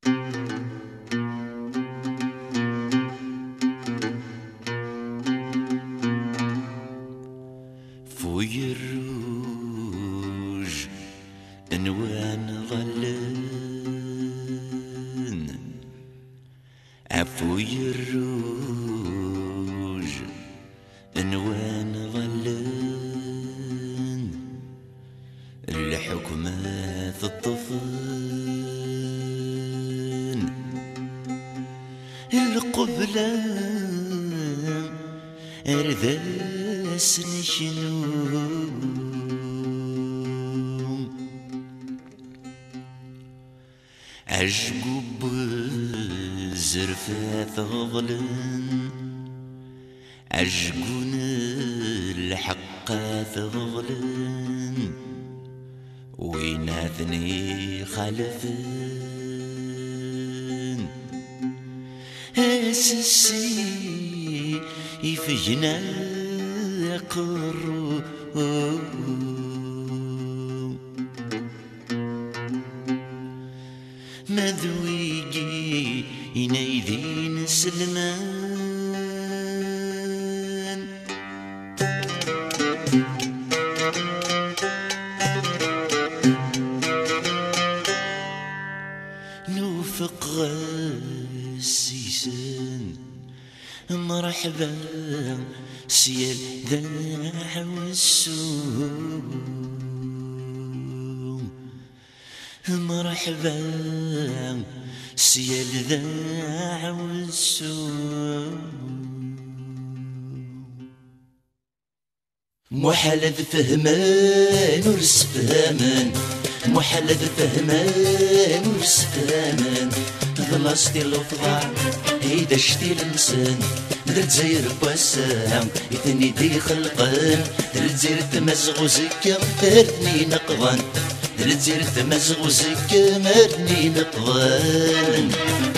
فوي الروج انوان ظلن عفوي الروج انوان ظلن الحكمات الطفن القبلة ارداس نشنو عجقو بزرفات غضلن عجقون الحقات غضلن ويناثني خلفن اسسي يفجنا قرو مذويجي ينايذين سلمان نوفق غسيسان مرحبا سيال ذا والسوم مرحبا سيال ذا والسوم محال فهمان ورسفامان محال فهمان ورسفامان ظلاستي الوفضاع هيدا شتي الانسان درت زير بواسام يثني دي خلقان درت زير تمزغ وزكا مارني نقضان درت زير تمزغ وزكا مارني نقضان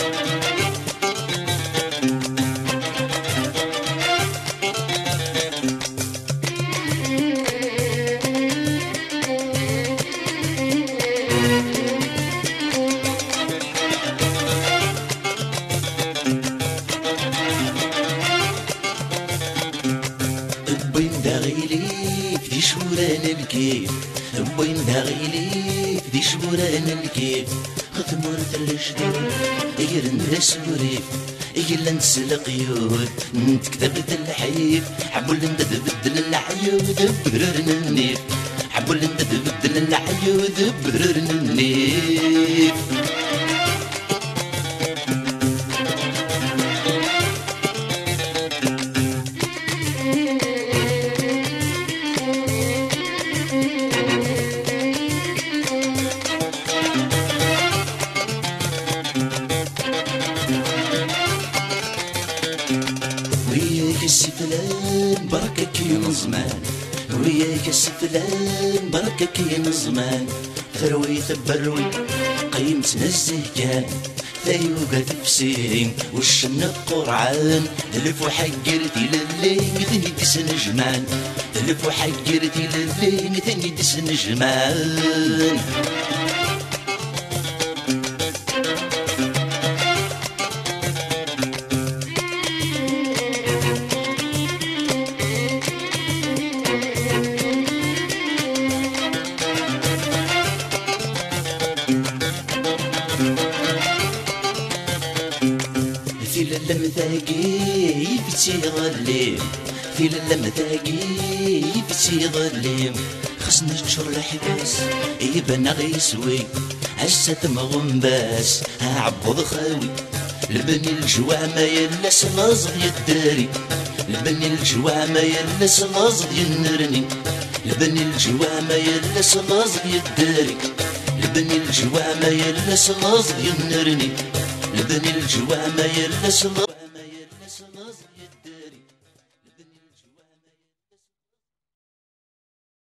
في شوران الكيف بوين داغيلي في شوران الكيف خدمرت الجدود يرن السوريف يلا نسل قيود نتكتبت الحيف حبول ندبدل العيود بررن النيف حبول ندبدل العيود بررن النيف وياك السفلان بركك يا زمان وياك السفلان بركك يا زمان ثروي ثبروي قيمتنا الزهجان ثيوقة تفسيم والشن القرعان تلف وحقرتي للين ثني دسن جمان تلف وحقرتي للين ثني دسن جمان في اللمثاقي بتيغليم في اللمثاقي بتيغليم خصنا نشر الحباس يبان غيسوي عزة مغنباس عبوض خاوي البني الجوامة يلس لاصغ يداري البني الجوامة يلس لاصغ ينرني البني الجوامة يلس لاصغ يداري البني الجوامة يلس لاصغ ينرني البني الجوامة يلس